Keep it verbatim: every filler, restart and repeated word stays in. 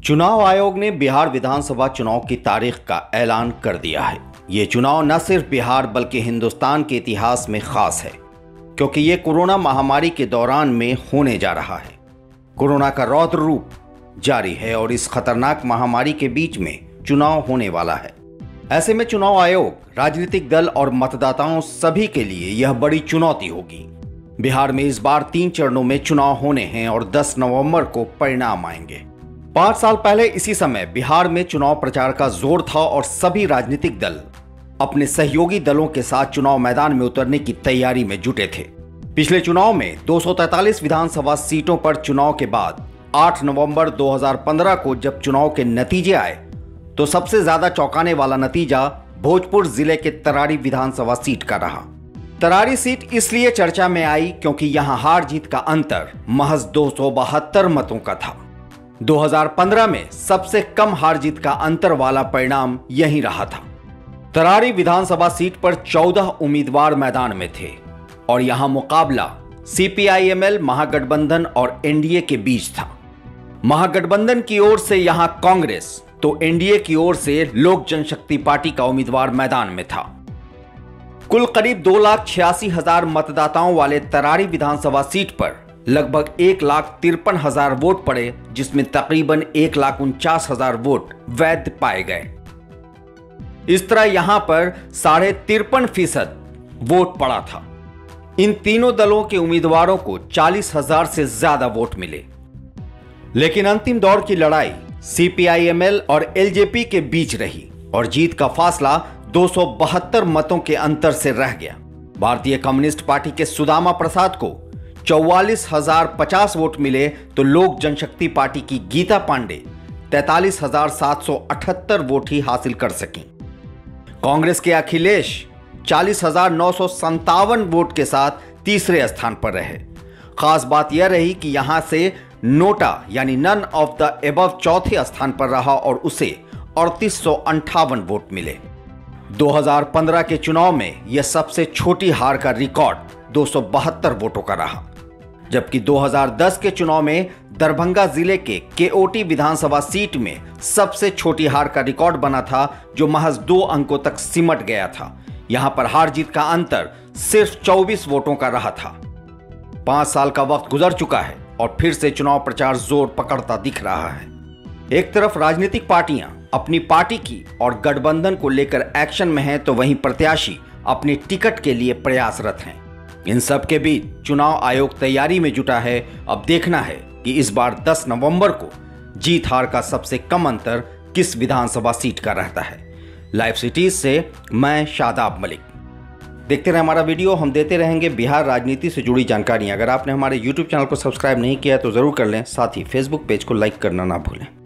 चुनाव आयोग ने बिहार विधानसभा चुनाव की तारीख का ऐलान कर दिया है। ये चुनाव न सिर्फ बिहार बल्कि हिंदुस्तान के इतिहास में खास है, क्योंकि ये कोरोना महामारी के दौरान में होने जा रहा है। कोरोना का रौद्र रूप जारी है और इस खतरनाक महामारी के बीच में चुनाव होने वाला है। ऐसे में चुनाव आयोग, राजनीतिक दल और मतदाताओं सभी के लिए यह बड़ी चुनौती होगी। बिहार में इस बार तीन चरणों में चुनाव होने हैं और दस नवंबर को परिणाम आएंगे। पांच साल पहले इसी समय बिहार में चुनाव प्रचार का जोर था और सभी राजनीतिक दल अपने सहयोगी दलों के साथ चुनाव मैदान में उतरने की तैयारी में जुटे थे। पिछले चुनाव में दो सौ तैंतालीस विधानसभा सीटों पर चुनाव के बाद आठ नवंबर दो हज़ार पंद्रह को जब चुनाव के नतीजे आए तो सबसे ज्यादा चौंकाने वाला नतीजा भोजपुर जिले के तरारी विधानसभा सीट का रहा। तरारी सीट इसलिए चर्चा में आई क्योंकि यहां हार जीत का अंतर महज दो सौ बहत्तर मतों का था। दो हज़ार पंद्रह में सबसे कम हार जीत का अंतर वाला परिणाम यही रहा था। तरारी विधानसभा सीट पर चौदह उम्मीदवार मैदान में थे और यहां मुकाबला सीपीआईएमएल महागठबंधन और एनडीए के बीच था। महागठबंधन की ओर से यहां कांग्रेस तो एनडीए की ओर से लोक जनशक्ति पार्टी का उम्मीदवार मैदान में था। कुल करीब दो लाख छियासी हजार मतदाताओं वाले तरारी विधानसभा सीट पर लगभग एक लाख तिरपन हजार वोट पड़े, जिसमें तकरीबन एक लाख उनचास हजार वोट वैध पाए गए। इस तरह यहां पर साढ़े तिरपन फीसद वोट पड़ा था। इन तीनों दलों के उम्मीदवारों को चालीस हजार से ज्यादा वोट मिले, लेकिन अंतिम दौर की लड़ाई सीपीआईएमएल और एलजेपी के बीच रही और जीत का फासला दो सौ बहत्तर मतों के अंतर से रह गया। भारतीय कम्युनिस्ट पार्टी के सुदामा प्रसाद को चौवालीस हजार पचास वोट मिले तो लोक जनशक्ति पार्टी की गीता पांडे तैतालीस हजार सात सौ अठहत्तर वोट ही हासिल कर सकी। कांग्रेस के अखिलेश चालीस हजार नौ सौ संतावन वोट के साथ तीसरे स्थान पर रहे। खास बात यह रही कि यहां से नोटा यानी नन ऑफ द एबव चौथे स्थान पर रहा और उसे अड़तीस सौ अंठावन वोट मिले। दो हज़ार पंद्रह के चुनाव में यह सबसे छोटी हार का रिकॉर्ड दो सौ बहत्तर वोटों का रहा, जबकि दो हज़ार दस के चुनाव में दरभंगा जिले के केओटी विधानसभा सीट में सबसे छोटी हार का रिकॉर्ड बना था, जो महज दो अंकों तक सिमट गया था। यहां पर हार जीत का अंतर सिर्फ चौबीस वोटों का रहा था। पांच साल का वक्त गुजर चुका है और फिर से चुनाव प्रचार जोर पकड़ता दिख रहा है। एक तरफ राजनीतिक पार्टियां अपनी पार्टी की और गठबंधन को लेकर एक्शन में हैं, तो वहीं प्रत्याशी अपनी टिकट के लिए प्रयासरत हैं। इन सब के बीच चुनाव आयोग तैयारी में जुटा है। अब देखना है कि इस बार दस नवंबर को जीत हार का सबसे कम अंतर किस विधानसभा सीट का रहता है। लाइव सिटीज से मैं शादाब मलिक। देखते रहे हमारा वीडियो, हम देते रहेंगे बिहार राजनीति से जुड़ी जानकारियां। अगर आपने हमारे यूट्यूब चैनल को सब्सक्राइब नहीं किया तो जरूर कर लें, साथ ही फेसबुक पेज को लाइक करना ना भूलें।